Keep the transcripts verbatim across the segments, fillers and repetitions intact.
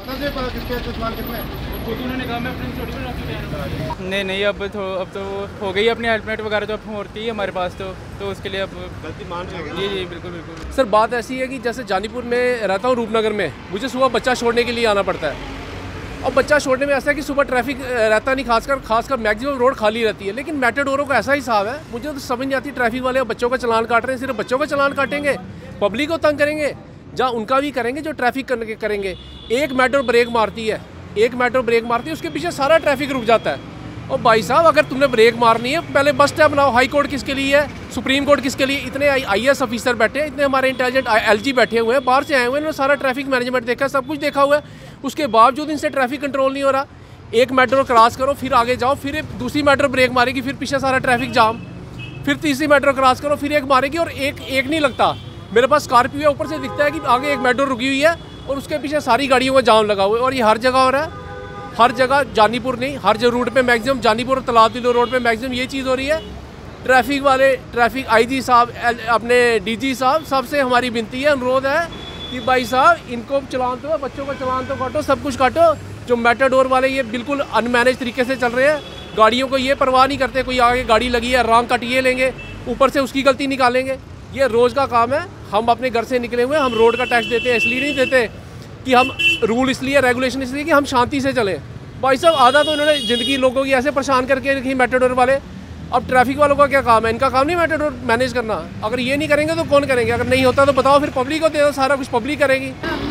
नहीं नहीं, अब तो अब तो हो गई अपनी हेलमेट वगैरह तो अब होती है हमारे पास, तो तो उसके लिए अब गलती मान रहे हैं। जी जी बिल्कुल बिल्कुल। सर बात ऐसी है कि जैसे जानीपुर में रहता हूँ, रूपनगर में, मुझे सुबह बच्चा छोड़ने के लिए आना पड़ता है। और बच्चा छोड़ने में ऐसा है कि सुबह ट्रैफिक रहता नहीं, खासकर खासकर मैक्सिमम रोड खाली रहती है। लेकिन मेटाडोरों का ऐसा हिसाब है, मुझे तो समझ नहीं आती। ट्रैफिक वाले बच्चों का चलान काट रहे हैं, सिर्फ बच्चों का चलान काटेंगे, पब्लिक को तंग करेंगे, जहाँ उनका भी करेंगे जो ट्रैफिक करेंगे। एक मेट्रो ब्रेक मारती है, एक मेट्रो ब्रेक मारती है, उसके पीछे सारा ट्रैफिक रुक जाता है। और भाई साहब, अगर तुमने ब्रेक मारनी है, पहले बस स्टैप बनाओ। हाई कोर्ट किसके लिए है, सुप्रीम कोर्ट किसके लिए? इतने आई एस ऑफिसर बैठे हैं, इतने हमारे इंटेलिजेंट एल जी बैठे हुए हैं, बाहर से आए हुए हैं, इन्होंने सारा ट्रैफिक मैनेजमेंट देखा, सब कुछ देखा हुआ है। उसके बावजूद इनसे ट्रैफिक कंट्रोल नहीं हो रहा। एक मेट्रो क्रॉस करो, फिर आगे जाओ, फिर दूसरी मेट्रो ब्रेक मारेगी, फिर पीछे सारा ट्रैफिक जाम, फिर तीसरी मेट्रो क्रॉस करो, फिर एक मारेगी, और एक एक नहीं लगता। मेरे पास स्कॉर्पियो है, ऊपर से दिखता है कि आगे एक मेट्रो रुकी हुई है और उसके पीछे सारी गाड़ियों का जाम लगा हुआ है। और ये हर जगह हो रहा है, हर जगह, जानीपुर नहीं, हर जगह रूट पे मैक्सिमम, जानीपुर और तालाब तिलो रोड पे मैक्सिमम ये चीज़ हो रही है। ट्रैफिक वाले, ट्रैफिक आईजी साहब, अपने डीजी साहब, सबसे हमारी विनती है, अनुरोध है कि भाई साहब इनको चलान तो, बच्चों का चलान तो काटो, सब कुछ काटो। जो मेटाडोर वाले ये बिल्कुल अनमैनेज तरीके से चल रहे हैं, गाड़ियों को ये परवाह नहीं करते, कोई आगे गाड़ी लगी है रॉन्ग कट ये लेंगे, ऊपर से उसकी गलती निकालेंगे। ये रोज़ का काम है। हम अपने घर से निकले हुए, हम रोड का टैक्स देते हैं, इसलिए नहीं देते कि हम रूल इसलिए, रेगुलेशन इसलिए कि हम शांति से चलें। भाई साहब, आधा तो इन्होंने ज़िंदगी लोगों की ऐसे परेशान करके रखी मेटाडोर वाले। अब ट्रैफिक वालों का क्या काम है? इनका काम नहीं मेटाडोर मैनेज करना। अगर ये नहीं करेंगे तो कौन करेंगे? अगर नहीं होता तो बताओ, फिर पब्लिक को दे दो, सारा कुछ पब्लिक करेगी।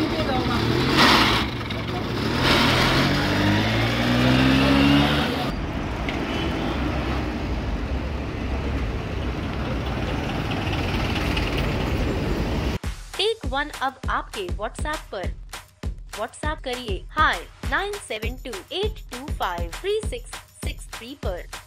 टेक वन अब आपके व्हाट्सएप पर। व्हाट्सएप करिए hi nine seven two eight two five three six six three पर।